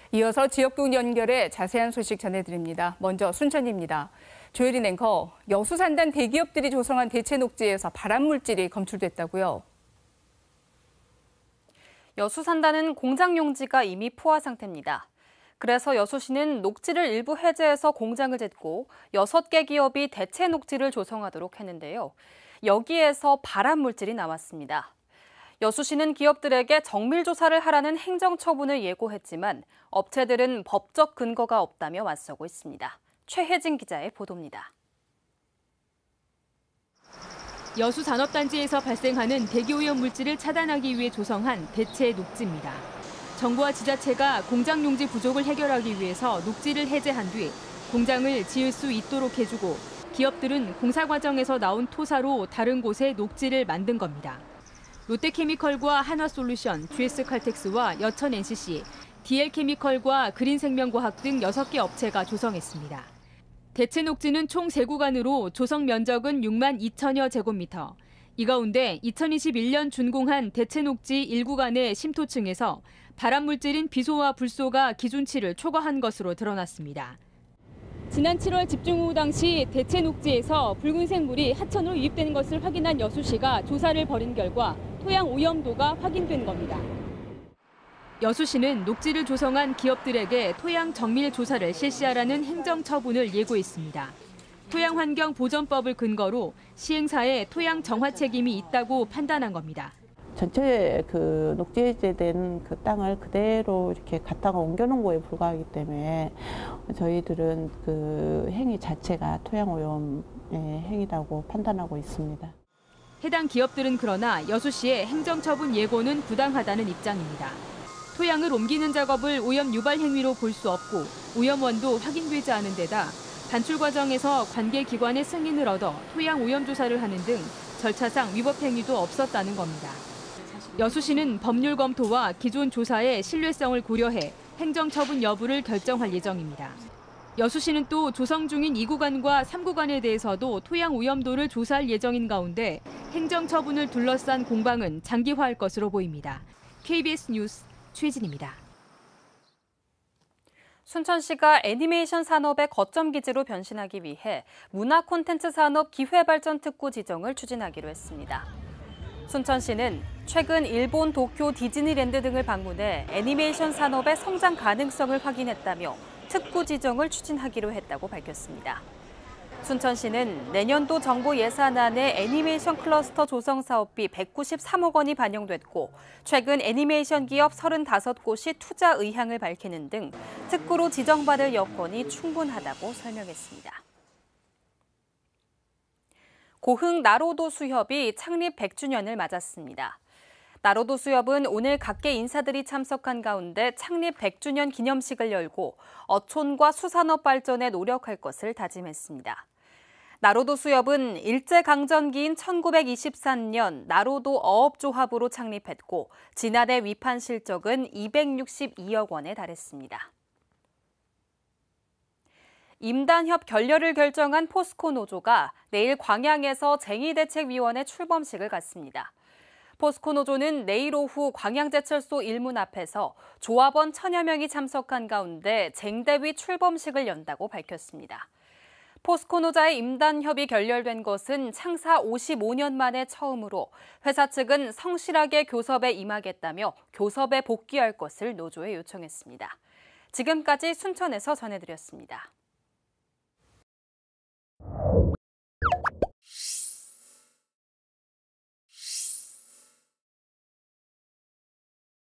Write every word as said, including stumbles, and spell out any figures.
이어서 지역국 연결해 자세한 소식 전해드립니다. 먼저 순천입니다. 조혜린 앵커, 여수산단 대기업들이 조성한 대체 녹지에서 발암물질이 검출됐다고요? 여수산단은 공장 용지가 이미 포화 상태입니다. 그래서 여수시는 녹지를 일부 해제해서 공장을 짓고 여섯 개 기업이 대체 녹지를 조성하도록 했는데요. 여기에서 발암물질이 나왔습니다. 여수시는 기업들에게 정밀 조사를 하라는 행정처분을 예고했지만 업체들은 법적 근거가 없다며 맞서고 있습니다. 최혜진 기자의 보도입니다. 여수산업단지에서 발생하는 대기오염 물질을 차단하기 위해 조성한 대체 녹지입니다. 정부와 지자체가 공장 용지 부족을 해결하기 위해서 녹지를 해제한 뒤 공장을 지을 수 있도록 해주고 기업들은 공사 과정에서 나온 토사로 다른 곳에 녹지를 만든 겁니다. 롯데케미컬과 한화솔루션, 지에스칼텍스와 여천엔씨씨, 디엘케미컬과 그린생명과학 등 여섯 개 업체가 조성했습니다. 대체 녹지는 총 세 구간으로 조성 면적은 육만 이천여 제곱미터. 이 가운데 이천이십일 년 준공한 대체 녹지 일 구간의 심토층에서 발암물질인 비소와 불소가 기준치를 초과한 것으로 드러났습니다. 지난 칠월 집중호우 당시 대체 녹지에서 붉은색 물이 하천으로 유입된 것을 확인한 여수시가 조사를 벌인 결과 토양 오염도가 확인된 겁니다. 여수시는 녹지를 조성한 기업들에게 토양 정밀 조사를 실시하라는 행정처분을 예고했습니다. 토양환경보전법을 근거로 시행사에 토양 정화 책임이 있다고 판단한 겁니다. 전체 그 녹지 해제된 그 땅을 그대로 이렇게 갖다가 옮겨놓은 거에 불과하기 때문에 저희들은 그 행위 자체가 토양 오염의 행위라고 판단하고 있습니다. 해당 기업들은 그러나 여수시의 행정처분 예고는 부당하다는 입장입니다. 토양을 옮기는 작업을 오염 유발 행위로 볼 수 없고 오염원도 확인되지 않은 데다 반출 과정에서 관계 기관의 승인을 얻어 토양 오염 조사를 하는 등 절차상 위법 행위도 없었다는 겁니다. 여수시는 법률 검토와 기존 조사의 신뢰성을 고려해 행정처분 여부를 결정할 예정입니다. 여수시는 또 조성 중인 이 구간과 삼 구간에 대해서도 토양 오염도를 조사할 예정인 가운데 행정처분을 둘러싼 공방은 장기화할 것으로 보입니다. 케이비에스 뉴스 최진입니다. 순천시가 애니메이션 산업의 거점 기지로 변신하기 위해 문화 콘텐츠 산업 기회발전 특구 지정을 추진하기로 했습니다. 순천시는 최근 일본 도쿄 디즈니랜드 등을 방문해 애니메이션 산업의 성장 가능성을 확인했다며 특구 지정을 추진하기로 했다고 밝혔습니다. 순천시는 내년도 정부 예산안에 애니메이션 클러스터 조성 사업비 백구십삼억 원이 반영됐고 최근 애니메이션 기업 서른다섯 곳이 투자 의향을 밝히는 등 특구로 지정받을 여건이 충분하다고 설명했습니다. 고흥 나로도 수협이 창립 백 주년을 맞았습니다. 나로도 수협은 오늘 각계 인사들이 참석한 가운데 창립 백 주년 기념식을 열고 어촌과 수산업 발전에 노력할 것을 다짐했습니다. 나로도 수협은 일제강점기인 천구백이십삼 년 나로도 어업조합으로 창립했고 지난해 위판 실적은 이백육십이억 원에 달했습니다. 임단협 결렬을 결정한 포스코 노조가 내일 광양에서 쟁의대책위원회 출범식을 갖습니다. 포스코 노조는 내일 오후 광양제철소 일문 앞에서 조합원 천여 명이 참석한 가운데 쟁대위 출범식을 연다고 밝혔습니다. 포스코 노자의 임단협이 결렬된 것은 창사 오십오 년 만에 처음으로 회사 측은 성실하게 교섭에 임하겠다며 교섭에 복귀할 것을 노조에 요청했습니다. 지금까지 순천에서 전해드렸습니다.